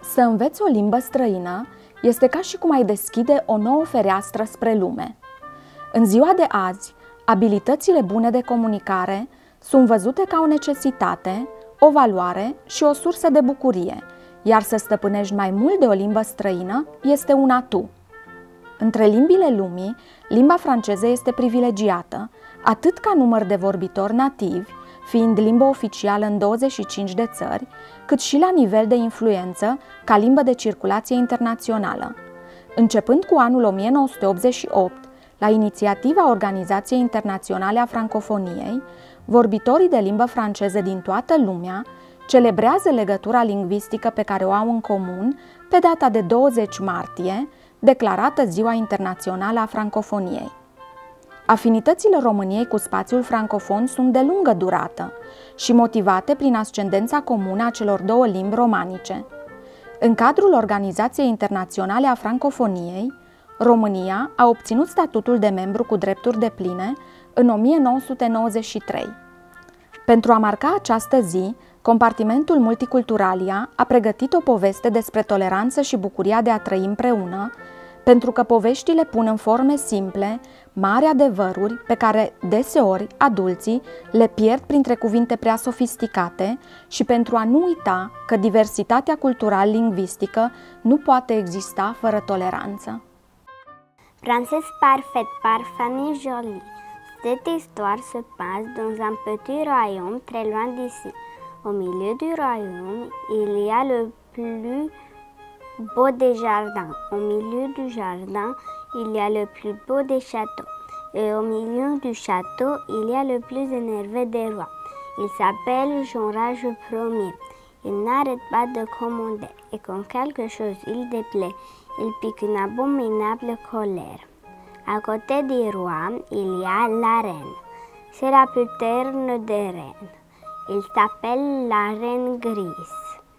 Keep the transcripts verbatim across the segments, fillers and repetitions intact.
Să înveți o limbă străină este ca și cum ai deschide o nouă fereastră spre lume. În ziua de azi, abilitățile bune de comunicare sunt văzute ca o necesitate, o valoare și o sursă de bucurie, iar să stăpânești mai mult de o limbă străină este un atu. Între limbile lumii, limba franceză este privilegiată, atât ca număr de vorbitori nativi, fiind limbă oficială în douăzeci și cinci de țări, cât și la nivel de influență ca limbă de circulație internațională. Începând cu anul o mie nouă sute optzeci și opt, la inițiativa Organizației Internaționale a Francofoniei, vorbitorii de limbă franceză din toată lumea celebrează legătura lingvistică pe care o au în comun pe data de douăzeci martie, declarată Ziua Internațională a Francofoniei. Afinitățile României cu spațiul francofon sunt de lungă durată și motivate prin ascendența comună a celor două limbi romanice. În cadrul Organizației Internaționale a Francofoniei, România a obținut statutul de membru cu drepturi depline în o mie nouă sute nouăzeci și trei. Pentru a marca această zi, compartimentul Multiculturalia a pregătit o poveste despre toleranță și bucuria de a trăi împreună, pentru că poveștile pun în forme simple mari adevăruri pe care deseori adulții le pierd printre cuvinte prea sofisticate și pentru a nu uita că diversitatea cultural-lingvistică nu poate exista fără toleranță. Princesse parfaite par Fanny Joly. Cette histoire se passe dans un petit royaume très loin d'ici. Au milieu du royaume, il y a le plus beau des jardins. Au milieu du jardin, il y a le plus beau des châteaux. Et au milieu du château, il y a le plus énervé des rois. Il s'appelle Jean Rage Ier. Il n'arrête pas de commander. Et quand quelque chose il déplaît, il pique une abominable colère. À côté du roi, il y a la reine. C'est la plus terne des reines. Il s'appelle la reine grise.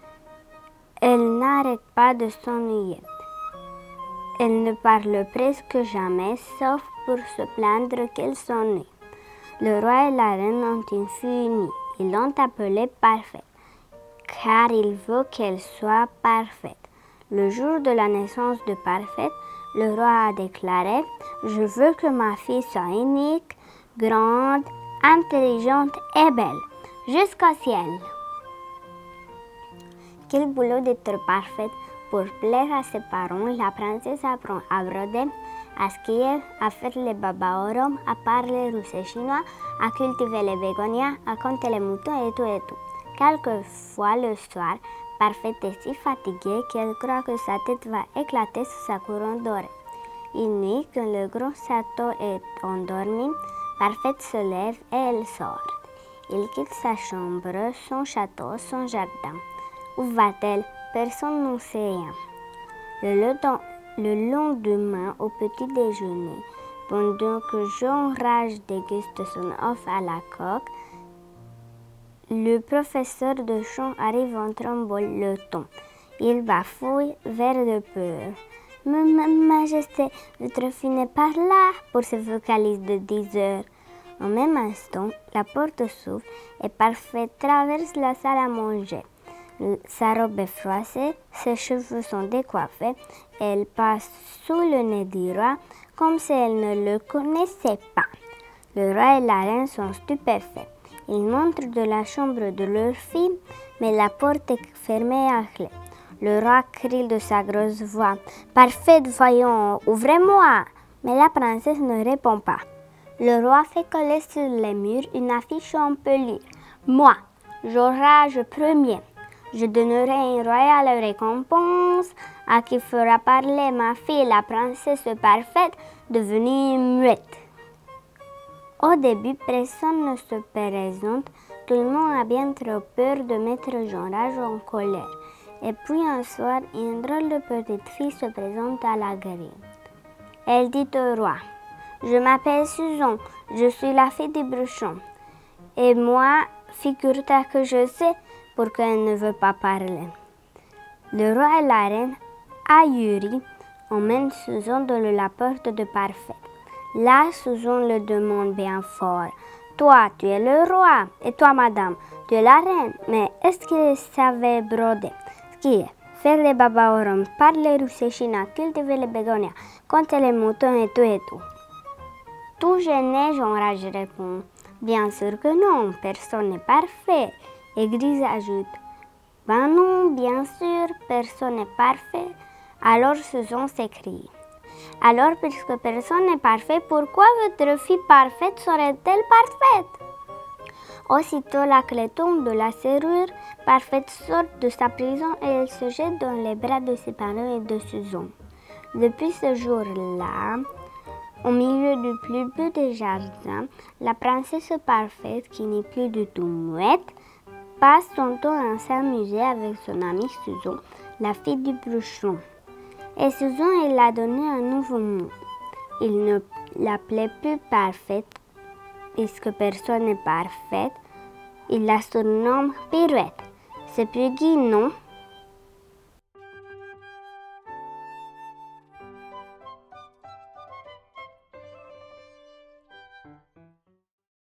Elle n'arrête pas de s'ennuyer. Elle ne parle presque jamais, sauf pour se plaindre qu'elle s'ennuie. Le roi et la reine ont une fille unie. Ils l'ont appelée Parfaite, car il veut qu'elle soit parfaite. Le jour de la naissance de Parfaite, le roi a déclaré « Je veux que ma fille soit unique, grande, intelligente et belle, jusqu'au ciel ». Quel boulot d'être parfaite pour plaire à ses parents. La princesse apprend à broder, à skier, à faire les babaoros, à parler russe et chinois, à cultiver les bégonias, à compter les moutons et tout et tout. Quelquefois le soir, Parfaite est si fatiguée qu'elle croit que sa tête va éclater sous sa couronne dorée. Une nuit, quand le grand château est endormi, Parfaite se lève et elle sort. Il quitte sa chambre, son château, son jardin. Où va-t-elle? Personne n'en sait rien. Le, le lendemain, au petit déjeuner, pendant que Jean Rage déguste son œuf à la coque, le professeur de chant arrive en tremblotant. Il bafouille, vert de peur. « Majesté, votre fille n'est pas là » pour se vocaliser de dix heures. En même instant, la porte s'ouvre et Parfaite traverse la salle à manger. Sa robe est froissée, ses cheveux sont décoiffés, et elle passe sous le nez du roi comme si elle ne le connaissait pas. Le roi et la reine sont stupéfaits. Ils montrent de la chambre de leur fille, mais la porte est fermée à clé. Le roi crie de sa grosse voix « Parfaite, voyons, ouvrez-moi » Mais la princesse ne répond pas. Le roi fait coller sur les murs une affiche où on peut lire « Moi, Jean Rage Ier, je donnerai une royale récompense à qui fera parler ma fille, la princesse parfaite, devenue muette. » Au début, personne ne se présente. Tout le monde a bien trop peur de mettre Jean Rage en colère. Et puis un soir, une drôle de petite fille se présente à la grille. Elle dit au roi « Je m'appelle Susan, je suis la fille du bruchon. Et moi, figure-toi que je sais pourquoi elle ne veut pas parler. » Le roi et la reine, ahuris, emmènent Susan dans la porte de Parfaite. Là, Susan le demande bien fort. « Toi, tu es le roi, et toi, madame, tu es la reine, mais est-ce qu'il savait broder, skier, faire les babaorums, parler ruseshina, cultiver les bégonias, compter les moutons et tout et tout. Tout gêné, Jean-Rage répond. Bien sûr que non, personne n'est parfait. Et Grise ajoute. Ben non, bien sûr, personne n'est parfait. Alors Susan s'écrie. Alors, puisque personne n'est parfait, pourquoi votre fille parfaite serait-elle parfaite? Aussitôt la clé tombe de la serrure, Parfaite sort de sa prison et elle se jette dans les bras de ses parents et de Susan. Depuis ce jour-là, au milieu du plus beau des jardins, la princesse parfaite, qui n'est plus du tout muette, passe son temps à s'amuser avec son amie Susan, la fille du bûcheron. Et Susan, elle a donné un nouveau nom. Il ne l'appelait plus Parfaite, puisque personne n'est parfaite. Il la surnomme Pirouette. Ce petit nom